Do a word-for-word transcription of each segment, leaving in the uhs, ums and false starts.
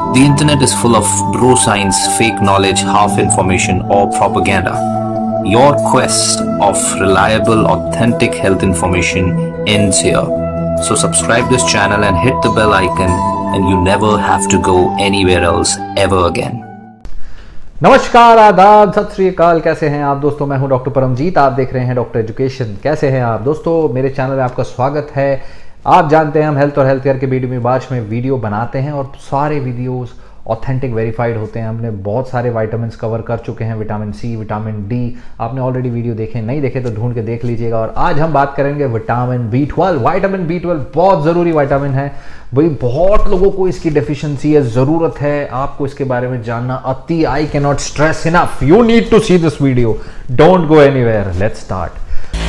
The internet is full of bro science, fake knowledge, half information, or propaganda. Your quest of reliable, authentic health information ends here. So subscribe this channel and hit the bell icon, and you never have to go anywhere else ever again. नमस्कार, आदाब, सत श्री अकाल। कैसे हैं आप दोस्तों? मैं हूं डॉक्टर परमजीत। आप देख रहे हैं डॉक्टर एजुकेशन। कैसे हैं आप दोस्तों? मेरे चैनल में आपका स्वागत है। आप जानते हैं हम हेल्थ और हेल्थ केयर के वीडियो में बाच में वीडियो बनाते हैं और सारे वीडियोस ऑथेंटिक वेरीफाइड होते हैं। हमने बहुत सारे विटामिन्स कवर कर चुके हैं, विटामिन सी, विटामिन डी। आपने ऑलरेडी वीडियो देखे, नहीं देखे तो ढूंढ के देख लीजिएगा। और आज हम बात करेंगे vitamin B twelve. Vitamin B twelve बहुत ज़रूरी विटामिन है भाई, बहुत लोगों को इसकी डेफिशिएंसी है, ज़रूरत है आपको इसके बारे में जानना अति। I can not stress enough, you need to see this video, don't go anywhere. Let's start.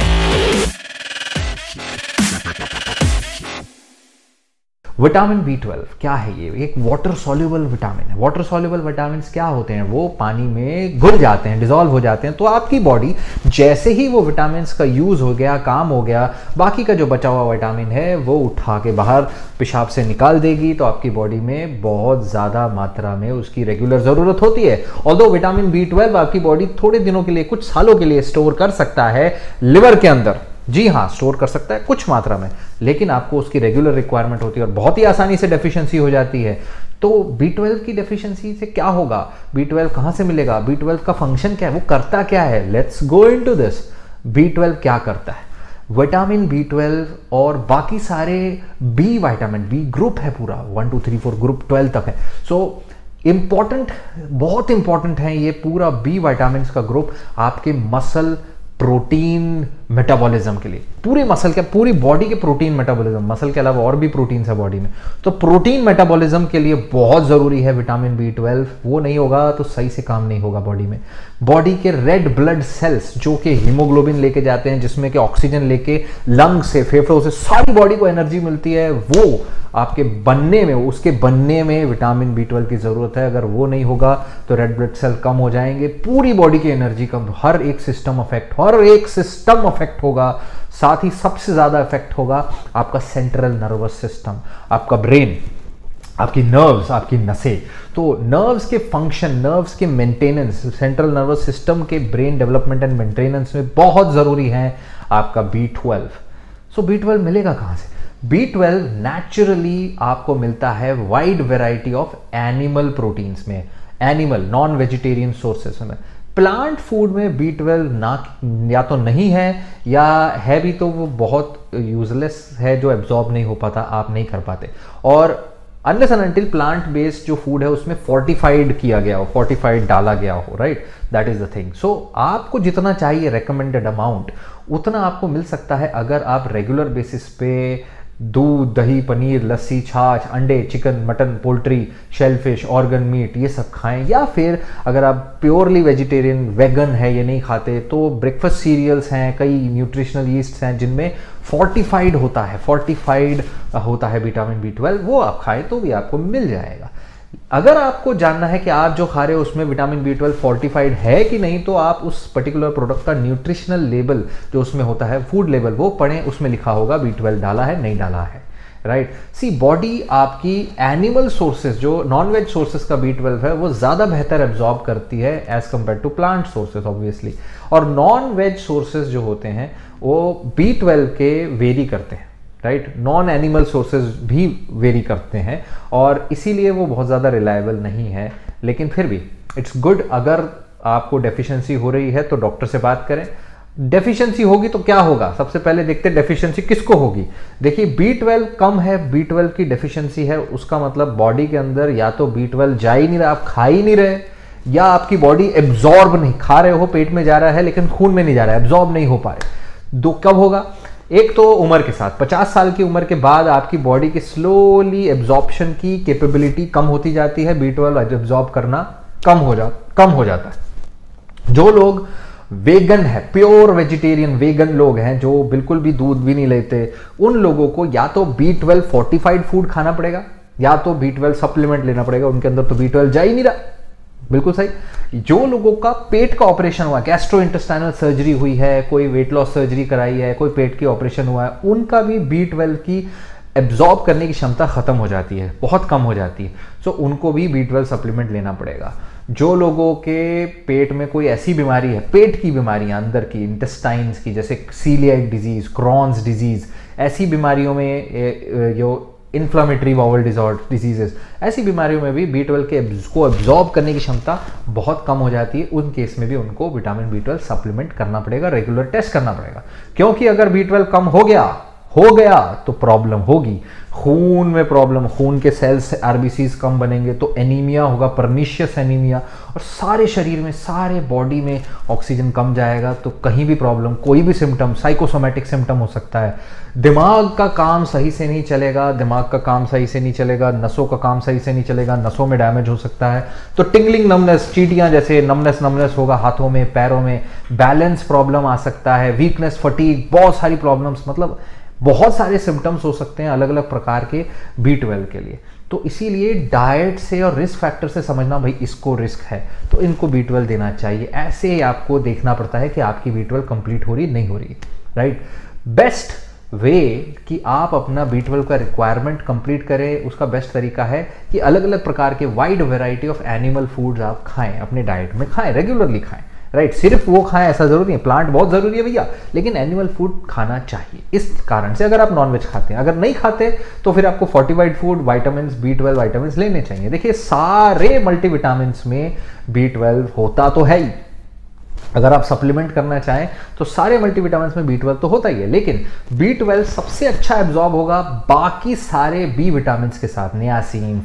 Vitamin B twelve क्या है? ये एक वाटर सॉल्युबल विटामिन है। वाटर सॉल्युबल विटामिन क्या होते हैं? वो पानी में घुल जाते हैं, डिसॉल्व हो जाते हैं। तो आपकी बॉडी जैसे ही वो विटामिन का यूज हो गया, काम हो गया, बाकी का जो बचा हुआ विटामिन है वो उठा के बाहर पेशाब से निकाल देगी। तो आपकी बॉडी में बहुत ज़्यादा मात्रा में उसकी रेगुलर ज़रूरत होती है। ऑल्दो विटामिन बी ट्वेल्व आपकी बॉडी थोड़े दिनों के लिए, कुछ सालों के लिए स्टोर कर सकता है लिवर के अंदर। जी हाँ, स्टोर कर सकता है कुछ मात्रा में, लेकिन आपको उसकी रेगुलर रिक्वायरमेंट होती है और बहुत ही आसानी से डेफिशिएंसी हो जाती है। तो बी ट्वेल्व की डेफिशिएंसी से क्या होगा? बी ट्वेल्व कहाँ से मिलेगा? बी ट्वेल्व का फंक्शन क्या है? वो करता क्या है? Let's go into this. B twelve क्या करता है? विटामिन बी ट्वेल्व और बाकी सारे बी विटामिन, बी ग्रुप है पूरा, one two three four group twelve तक है। सो इंपॉर्टेंट, बहुत इंपॉर्टेंट है ये पूरा बी विटामिन का ग्रुप आपके मसल प्रोटीन मेटाबॉलिज्म के लिए। पूरे मसल के, पूरी बॉडी के प्रोटीन मेटाबॉलिज्म, मसल के अलावा और भी प्रोटीन है बॉडी में, तो प्रोटीन मेटाबॉलिज्म के लिए बहुत जरूरी है विटामिन बी ट्वेल्व। वो नहीं होगा तो सही से काम नहीं होगा बॉडी में। बॉडी के रेड ब्लड सेल्स जो कि हीमोग्लोबिन लेके जाते हैं, जिसमें कि ऑक्सीजन लेके लंग से, फेफड़ों से सारी बॉडी को एनर्जी मिलती है, वो आपके बनने में, उसके बनने में विटामिन बी ट्वेल्व की जरूरत है। अगर वो नहीं होगा तो रेड ब्लड सेल कम हो जाएंगे, पूरी बॉडी की एनर्जी कम, हर एक सिस्टम अफेक्ट, हर एक सिस्टम अफेक्ट होगा। साथ ही सबसे ज्यादा इफेक्ट होगा आपका सेंट्रल नर्वस सिस्टम, आपका ब्रेन, आपकी नर्व्स, आपकी नसें। तो नर्व्स के फंक्शन, नर्व्स के मेंटेनेंस, सेंट्रल नर्वस सिस्टम के ब्रेन डेवलपमेंट एंड मेंटेनेंस में बहुत जरूरी है आपका B twelve. So B twelve मिलेगा कहां से? बी ट्वेल्व नेचुरली आपको मिलता है wide variety of animal proteins में, एनिमल नॉन वेजिटेरियन सोर्सेस में। प्लांट फूड में बी ट्वेल्व ना, या तो नहीं है, या है भी तो वो बहुत यूजलेस है, जो एब्जॉर्ब नहीं हो पाता, आप नहीं कर पाते। और unless and until plant based जो फूड है उसमें फोर्टिफाइड किया गया हो, फोर्टिफाइड डाला गया हो, right, that is the thing. So आपको जितना चाहिए रिकमेंडेड अमाउंट उतना आपको मिल सकता है अगर आप रेगुलर बेसिस पे दूध, दही, पनीर, लस्सी, छाछ, अंडे, chicken, mutton, poultry, shellfish, organ meat ये सब खाएं। या फिर अगर आप प्योरली वेजिटेरियन, वेगन है, ये नहीं खाते, तो ब्रेकफास्ट सीरियल्स हैं, कई न्यूट्रिशनल यीस्ट हैं जिनमें फोर्टिफाइड होता है, फोर्टिफाइड होता है विटामिन बी ट्वेल्व, वो आप खाएं तो भी आपको मिल जाएगा। अगर आपको जानना है कि आप जो खा रहे हो उसमें विटामिन बी ट्वेल्व फोर्टिफाइड है कि नहीं, तो आप उस पर्टिकुलर प्रोडक्ट का न्यूट्रिशनल लेबल जो उसमें होता है, फूड लेबल, वो पढ़ें। उसमें लिखा होगा बी ट्वेल्व डाला है, नहीं डाला है, राइट। सी बॉडी आपकी एनिमल सोर्सेज, जो नॉन वेज सोर्सेज का बी ट्वेल्व है, वो ज़्यादा बेहतर एब्जॉर्ब करती है as compare to plant sources obviously. और नॉन वेज सोर्सेज जो होते हैं वो बी ट्वेल्व के वेरी करते हैं, राइट। नॉन एनिमल सोर्सेज भी वेरी करते हैं और इसीलिए वो बहुत ज़्यादा रिलायबल नहीं है। लेकिन फिर भी इट्स गुड, अगर आपको डेफिशिएंसी हो रही है तो डॉक्टर से बात करें। डेफिशिएंसी होगी तो क्या होगा? सबसे पहले देखते हैं डेफिशिएंसी किसको होगी। देखिए, बी ट्वेल्व कम है, बी ट्वेल्व की डेफिशिएंसी है, उसका मतलब बॉडी के अंदर या तो बी ट्वेल्व जा ही नहीं रहा, आप खा ही नहीं रहे, या आपकी बॉडी एब्जॉर्ब नहीं, खा रहे हो, पेट में जा रहा है लेकिन खून में नहीं जा रहा है, एब्जॉर्ब नहीं हो पा रहे। दो कब होगा? एक तो उम्र के साथ, पचास साल की उम्र के बाद आपकी बॉडी की स्लोली एब्जॉर्प्शन की कैपेबिलिटी कम होती जाती है, बी ट्वेल्व एब्जॉर्ब करना कम हो जा कम हो जाता है। जो लोग वेगन है, प्योर वेजिटेरियन वेगन लोग हैं, जो बिल्कुल भी दूध भी नहीं लेते, उन लोगों को या तो बी ट्वेल्व फोर्टिफाइड फूड खाना पड़ेगा या तो बी ट्वेल्व सप्लीमेंट लेना पड़ेगा। उनके अंदर तो बी ट्वेल्व जा ही नहीं रहा, बिल्कुल सही। जो लोगों का पेट का ऑपरेशन हुआ, गैस्ट्रोइंटेस्टाइनल सर्जरी हुई है, कोई वेट लॉस सर्जरी कराई है, कोई पेट की ऑपरेशन हुआ है, उनका भी बी ट्वेल्व की एब्जॉर्ब करने की क्षमता खत्म हो जाती है, बहुत कम हो जाती है। सो उनको भी बी ट्वेल्व सप्लीमेंट लेना पड़ेगा। जो लोगों के पेट में कोई ऐसी बीमारी है, पेट की बीमारियां अंदर की, इंटेस्टाइन्स की, जैसे सीलियाक डिजीज, क्रॉन्स डिजीज, ऐसी बीमारियों में जो इन्फ्लामेटरी बाउल डिसऑर्डर डिजीजेस, ऐसी बीमारियों में भी बी ट्वेल्व के को एब्जॉर्ब करने की क्षमता बहुत कम हो जाती है। उन केस में भी उनको विटामिन बी ट्वेल्व सप्लीमेंट करना पड़ेगा, रेगुलर टेस्ट करना पड़ेगा, क्योंकि अगर बी ट्वेल्व कम हो गया हो गया तो प्रॉब्लम होगी। खून में प्रॉब्लम, खून के सेल्स आरबीसीज कम बनेंगे तो एनीमिया होगा, परनीशियस एनीमिया, और सारे शरीर में, सारे बॉडी में ऑक्सीजन कम जाएगा तो कहीं भी प्रॉब्लम, कोई भी सिम्टम, साइकोसोमेटिक सिम्टम हो सकता है। दिमाग का काम सही से नहीं चलेगा, दिमाग का काम सही से नहीं चलेगा, नसों का काम सही से नहीं चलेगा, नसों में डैमेज हो सकता है। तो टिंगलिंग नमनेस, चींटियां जैसे नमनेस नमनेस होगा हाथों में, पैरों में, बैलेंस प्रॉब्लम आ सकता है, वीकनेस, फटीग, बहुत सारी प्रॉब्लम्स, मतलब बहुत सारे सिम्टम्स हो सकते हैं अलग अलग प्रकार के बी ट्वेल्व के लिए। तो इसीलिए डाइट से और रिस्क फैक्टर से समझना, भाई इसको रिस्क है तो इनको बी ट्वेल्व देना चाहिए। ऐसे ही आपको देखना पड़ता है कि आपकी बी ट्वेल्व कंप्लीट हो रही नहीं हो रही, राइट। बेस्ट वे कि आप अपना बी ट्वेल्व का रिक्वायरमेंट कंप्लीट करें, उसका बेस्ट तरीका है कि अलग अलग प्रकार के wide variety of animal foods आप खाएं, अपने डाइट में खाएं, रेगुलरली खाएं, राइट right, सिर्फ वो खाएं ऐसा जरूरी है, प्लांट बहुत जरूरी है भैया, लेकिन एनिमल फूड खाना चाहिए। इस कारण से अगर आप नॉनवेज खाते हैं, अगर नहीं खाते तो फिर आपको fortified food, vitamins, B twelve vitamins लेने चाहिए। देखिए सारे मल्टीविटामिन्स में बी ट्वेल्व होता तो है ही, अगर आप सप्लीमेंट करना चाहें तो सारे मल्टीविटामिन्स में बी ट्वेल्व तो होता ही है, लेकिन बी ट्वेल्व सबसे अच्छा एब्जॉर्ब होगा बाकी सारे बी विटामिन्स के साथ, niacin,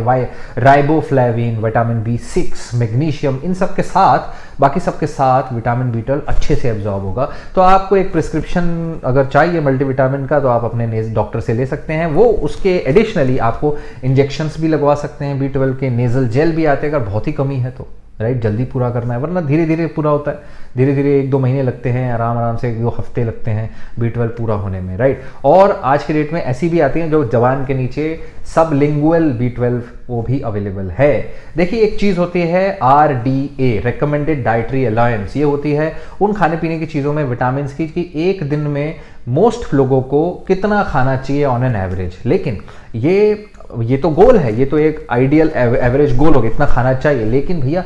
riboflavin, vitamin B six, magnesium, इन सब के साथ, बाकी सब के साथ विटामिन बी ट्वेल्व अच्छे से एब्जॉर्ब होगा। तो आपको एक प्रिस्क्रिप्शन अगर चाहिए मल्टीविटामिन का तो आप अपने डॉक्टर से ले सकते हैं, वो उसके एडिशनली आपको इंजेक्शंस भी लगवा सकते हैं। बी ट्वेल्व के नेजल जेल भी आते हैं अगर बहुत ही कमी है तो, राइट, जल्दी पूरा करना है, वरना धीरे धीरे पूरा होता है, धीरे धीरे एक दो महीने लगते हैं, आराम आराम से एक दो हफ्ते लगते हैं बी ट्वेल्व पूरा होने में, राइट। और आज के डेट में ऐसी भी आती हैं जो जबान के नीचे सब लिंगुअल बी ट्वेल्व, वो भी अवेलेबल है। देखिए एक चीज होती है R D A, recommended dietary alliance, ये होती है उन खाने पीने की चीजों में विटामिन की कि एक दिन में मोस्ट लोगों को कितना खाना चाहिए ऑन एन एवरेज। लेकिन ये ये तो गोल है, ये तो एक आइडियल एवरेज गोल होगा, इतना खाना चाहिए, लेकिन भैया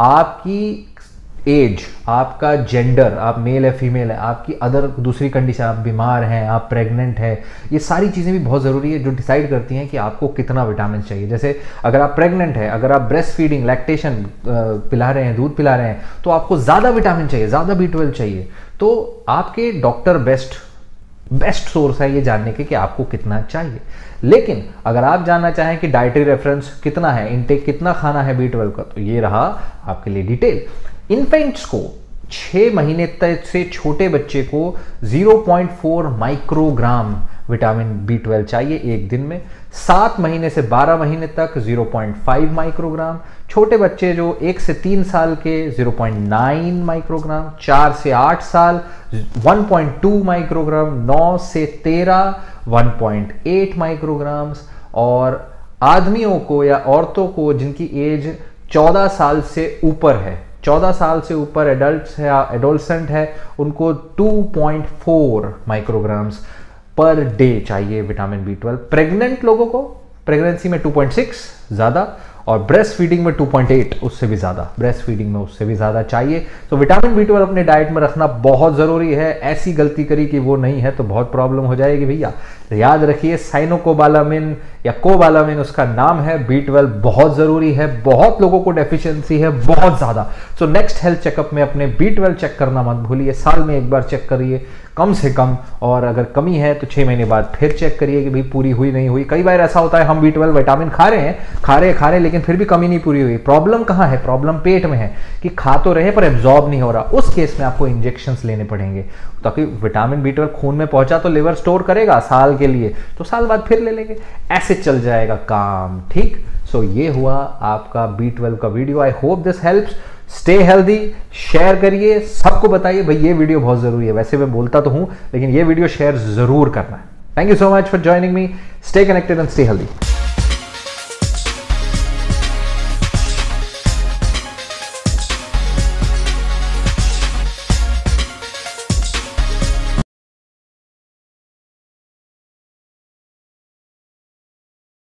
आपकी एज, आपका जेंडर, आप मेल है फीमेल है, आपकी अदर दूसरी कंडीशन, आप बीमार हैं, आप प्रेग्नेंट हैं, ये सारी चीज़ें भी बहुत ज़रूरी है जो डिसाइड करती हैं कि आपको कितना विटामिन चाहिए। जैसे अगर आप प्रेग्नेंट हैं, अगर आप ब्रेस्ट फीडिंग, लैक्टेशन पिला रहे हैं, दूध पिला रहे हैं, तो आपको ज़्यादा विटामिन चाहिए, ज़्यादा बी ट्वेल्व चाहिए। तो आपके डॉक्टर बेस्ट बेस्ट सोर्स है ये जानने के कि आपको कितना चाहिए। लेकिन अगर आप जानना चाहें कि डाइटरी रेफरेंस कितना है, इनटेक कितना खाना है बी ट्वेल्व का, तो ये रहा आपके लिए डिटेल। इन्फेंट्स को छह महीने तक से छोटे बच्चे को zero point four microgram vitamin B twelve चाहिए एक दिन में, सात महीने से बारह महीने तक ज़ीरो पॉइंट फाइव माइक्रोग्राम, छोटे बच्चे जो एक से तीन साल के ज़ीरो पॉइंट नाइन माइक्रोग्राम, चार से आठ साल वन पॉइंट टू माइक्रोग्राम, नौ से तेरह वन पॉइंट एट माइक्रोग्राम्स, और आदमियों को या औरतों को जिनकी एज चौदह साल से ऊपर है, चौदह साल से ऊपर एडल्ट है, एडोलसेंट है, उनको two point four micrograms per day चाहिए विटामिन बी ट्वेल्व। प्रेग्नेंट लोगों को प्रेगनेंसी में टू पॉइंट सिक्स ज़्यादा, और ब्रेस्ट फीडिंग में टू पॉइंट एट, उससे भी ज़्यादा, ब्रेस्ट फीडिंग में उससे भी ज़्यादा चाहिए। तो विटामिन बी ट्वेल्व अपने डाइट में रखना बहुत ज़रूरी है। ऐसी गलती करी कि वो नहीं है तो बहुत प्रॉब्लम हो जाएगी भैया। याद रखिए साइनोकोबालामिन या कोबालामिन उसका नाम है, बी ट्वेल्व बहुत ज़रूरी है, बहुत लोगों को डेफिशिएंसी है, बहुत ज़्यादा। सो नेक्स्ट हेल्थ चेकअप में अपने बी ट्वेल्व चेक करना मत भूलिए, साल में एक बार चेक करिए कम से कम, और अगर कमी है तो छः महीने बाद फिर चेक करिए कि भाई पूरी हुई नहीं हुई। कई बार ऐसा होता है हम बी ट्वेल्व विटामिन खा रहे हैं खा रहे खा रहे लेकिन फिर भी कमी नहीं पूरी हुई। प्रॉब्लम कहाँ है? प्रॉब्लम पेट में है कि खा तो रहे पर एब्जॉर्ब नहीं हो रहा। उस केस में आपको इंजेक्शंस लेने पड़ेंगे, ताकि विटामिन बी ट्वेल्व खून में पहुंचा तो लिवर स्टोर करेगा साल के लिए, तो साल बाद फिर ले लेंगे, ऐसे चल जाएगा काम, ठीक। सो so, ये हुआ आपका बी ट्वेल्व का video. I hope this helps. Stay healthy, share करिए, सबको बताइए भाई ये वीडियो बहुत जरूरी है। वैसे मैं बोलता तो हूं लेकिन ये वीडियो शेयर जरूर करना है। Thank you so much for joining me. Stay connected and stay healthy.